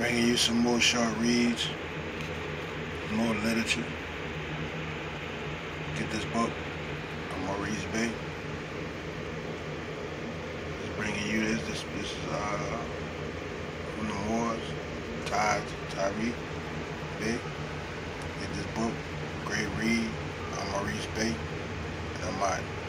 Bringing you some more short reads, more literature. Get this book from Maurice Bay. Just bringing you this. This is from the Moors, Tyree Bay. Get this book, great read. I'm Maurice Bay, and I'm out.